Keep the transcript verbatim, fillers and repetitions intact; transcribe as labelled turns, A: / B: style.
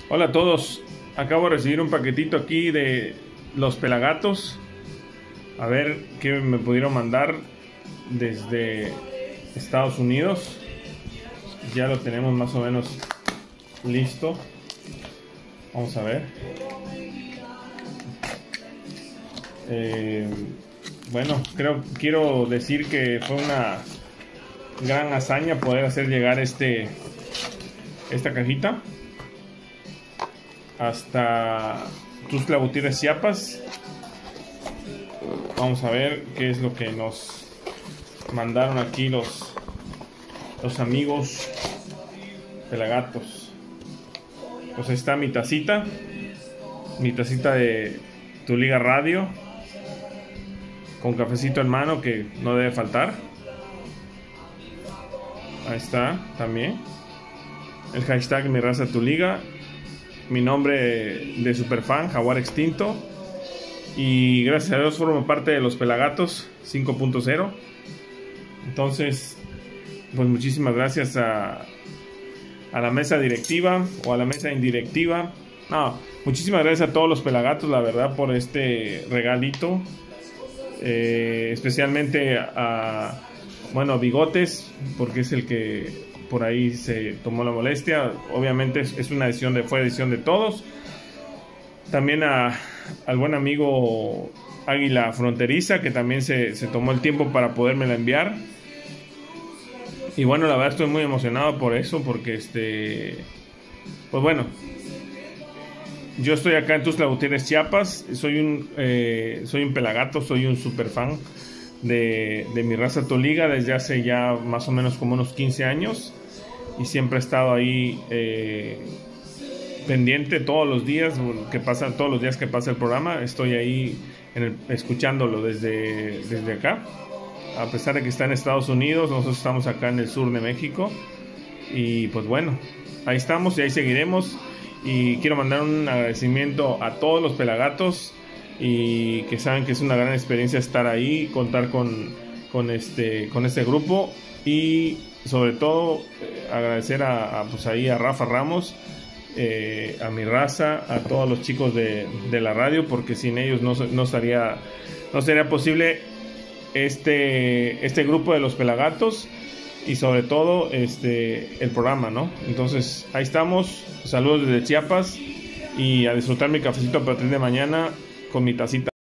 A: Hola a todos, acabo de recibir un paquetito aquí de los Pelagatos. A ver qué me pudieron mandar desde Estados Unidos. Ya lo tenemos más o menos listo. Vamos a ver. Eh, bueno, creo quiero decir que fue una gran hazaña poder hacer llegar este esta cajita hasta Tuxtla Gutiérrez, Chiapas. Vamos a ver qué es lo que nos mandaron aquí los los amigos Pelagatos. Pues ahí está mi tacita, mi tacita de Tu Liga Radio, con cafecito en mano que no debe faltar. Ahí está también el hashtag Mi Raza Tu Liga, mi nombre de superfan, Jaguar Extinto, y gracias a Dios formo parte de los Pelagatos cinco punto cero. Entonces, pues muchísimas gracias a, a la mesa directiva o a la mesa indirectiva. No, muchísimas gracias a todos los Pelagatos, la verdad, por este regalito. Eh, especialmente a, bueno, Bigotes, porque es el que por ahí se tomó la molestia. Obviamente es, es una edición de, fue edición de todos. También a, al buen amigo Águila Fronteriza, que también se, se tomó el tiempo para podérmela enviar. Y bueno, la verdad estoy muy emocionado por eso, porque este, pues bueno, yo estoy acá en Tuxtla Gutiérrez, Chiapas. Soy un, eh, soy un Pelagato, soy un super fan de, de Mi Raza Tu Liga desde hace ya más o menos como unos quince años. Y siempre he estado ahí eh, pendiente todos los días que pasa, todos los días que pasa el programa. Estoy ahí en el, escuchándolo desde, desde acá. A pesar de que está en Estados Unidos, nosotros estamos acá en el sur de México. Y pues bueno, ahí estamos y ahí seguiremos. Y quiero mandar un agradecimiento a todos los Pelagatos, y que saben que es una gran experiencia estar ahí, contar con, con, este, con este grupo. Y sobre todo eh, agradecer a, a, pues ahí a Rafa Ramos, eh, a Mi Raza, a todos los chicos de, de la radio, porque sin ellos no, no, sería, no sería posible este, este grupo de los Pelagatos. Y sobre todo este el programa, ¿no? Entonces ahí estamos, saludos desde Chiapas, y a disfrutar mi cafecito a partir de mañana con mi tacita.